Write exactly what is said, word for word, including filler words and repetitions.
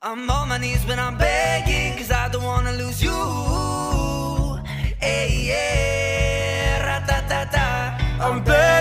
I'm on my knees when I'm begging, cause I don't wanna lose you. Hey, yeah, ra-ta-ta-ta. I'm begging.